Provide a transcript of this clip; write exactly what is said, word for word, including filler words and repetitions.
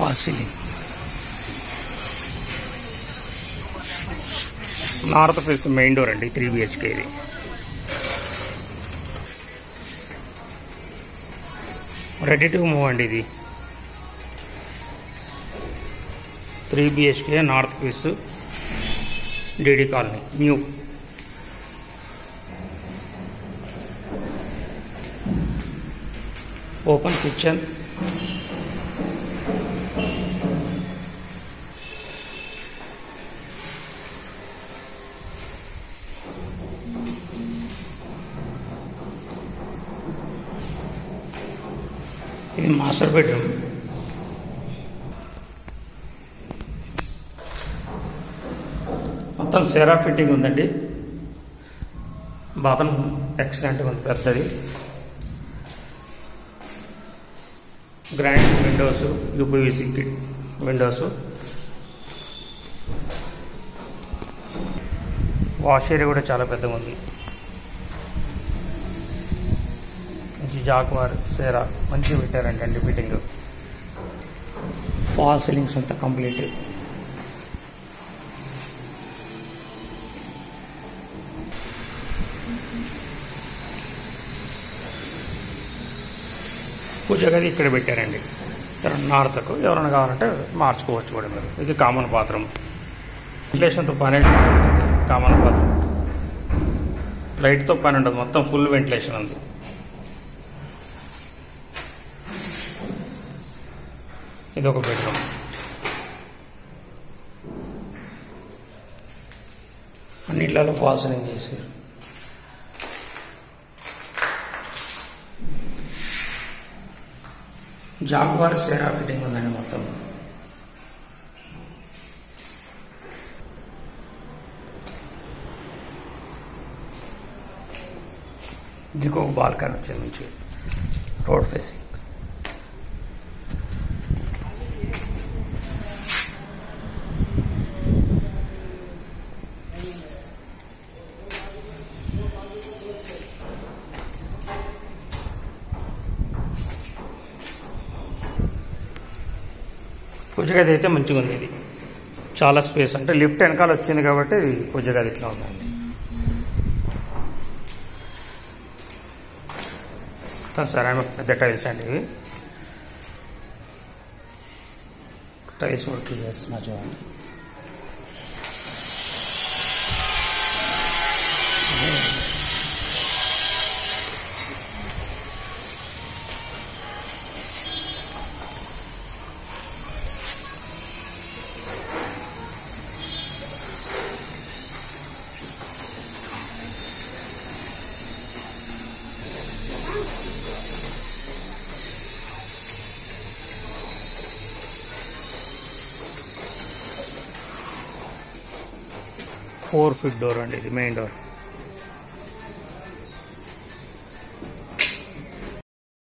Falls ceiling. North face main door అండి, three BHK ఇది. Ready to move అండి ఇది. Three BHK north face DD colony new. Open kitchen, ఇది master bedroom. మొత్తం Cera fitting ఉందండి. Bathroom ఎక్సలెంట్గా ఉంది, పెద్దది. Grand windows, UPVC windows. Wash area కూడా చాలా పెద్దగా ఉంది. మంచి జాక్వార్ సేరా మంచిగా పెట్టారండి అండి ఫిట్టింగ్. ఫాల్ సీలింగ్స్ అంతా కంప్లీట్. పూజ గది ఇక్కడ పెట్టారండి. నార్త్కు ఎవరైనా కావాలంటే మార్చుకోవచ్చు కూడా మీరు. ఇది కామన్ బాత్రూమ్. వెంటిలేషన్తో పని కామన్ బాత్రూమ్. లైట్తో పని ఉండదు, మొత్తం ఫుల్ వెంటిలేషన్ ఉంది. ఇది ఒక బెడ్రూమ్. అన్నిట్లలో ఫాల్ సీలింగ్ చేశారు. జాగ్వార్ సేరా ఫిట్టింగ్ ఉందండి మొత్తం. ఇంకో బాల్కనీ వచ్చింది మంచి రోడ్ ఫేసింగ్. పూజ గది అయితే మంచిగా ఉంది. ఇది చాలా స్పేస్, అంటే లిఫ్ట్ వెనకాల వచ్చింది కాబట్టి ఇది పూజ గది ఇట్లా ఉందండి. సరే పెద్ద టైల్స్ అండి ఇవి. టైల్స్ వర్క్ చేస్తున్నా చూడండి. ఫోర్ ఫీట్ డోర్ అండి ఇది, మెయిన్ డోర్.